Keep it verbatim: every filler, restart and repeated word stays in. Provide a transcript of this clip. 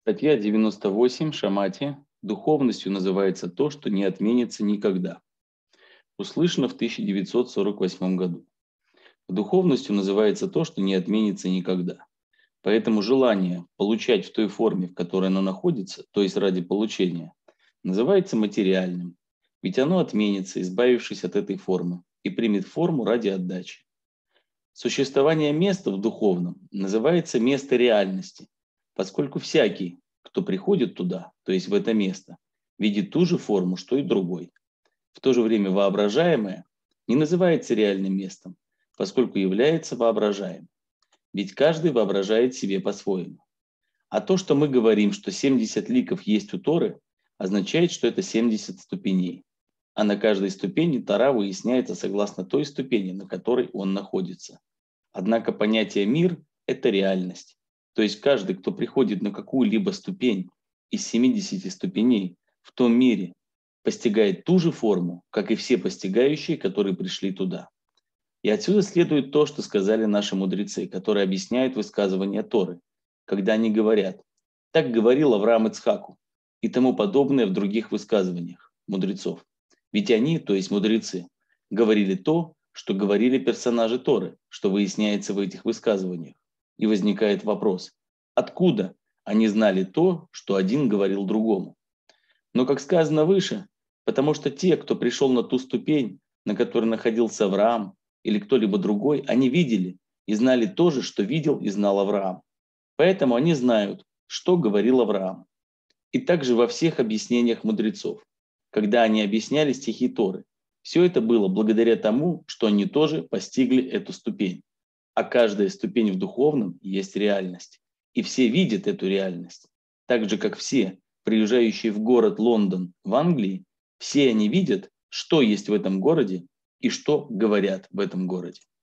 Статья девяносто восемь Шамати. Духовностью называется то, что не отменится никогда. Услышано в тысяча девятьсот сорок восьмом году. Духовностью называется то, что не отменится никогда. Поэтому желание получать в той форме, в которой оно находится, то есть ради получения, называется материальным. Ведь оно отменится, избавившись от этой формы, и примет форму ради отдачи. Существование места в духовном называется место реальности, поскольку всякий, кто приходит туда, то есть в это место, видит ту же форму, что и другой. В то же время воображаемое не называется реальным местом, поскольку является воображаемым. Ведь каждый воображает себе по-своему. А то, что мы говорим, что семьдесят ликов есть у Торы, означает, что это семьдесят ступеней. А на каждой ступени Тора выясняется согласно той ступени, на которой он находится. Однако понятие «мир» – это реальность. То есть каждый, кто приходит на какую-либо ступень из семидесяти ступеней в том мире, постигает ту же форму, как и все постигающие, которые пришли туда. И отсюда следует то, что сказали наши мудрецы, которые объясняют высказывания Торы, когда они говорят: «Так говорил Авраам Ицхаку» и тому подобное в других высказываниях мудрецов. Ведь они, то есть мудрецы, говорили то, что говорили персонажи Торы, что выясняется в этих высказываниях. И возникает вопрос: откуда они знали то, что один говорил другому? Но, как сказано выше, потому что те, кто пришел на ту ступень, на которой находился Авраам или кто-либо другой, они видели и знали то же, что видел и знал Авраам. Поэтому они знают, что говорил Авраам. И также во всех объяснениях мудрецов, когда они объясняли стихи Торы, все это было благодаря тому, что они тоже постигли эту ступень. А каждая ступень в духовном есть реальность. И все видят эту реальность. Так же, как все, приезжающие в город Лондон в Англии, все они видят, что есть в этом городе и что говорят в этом городе.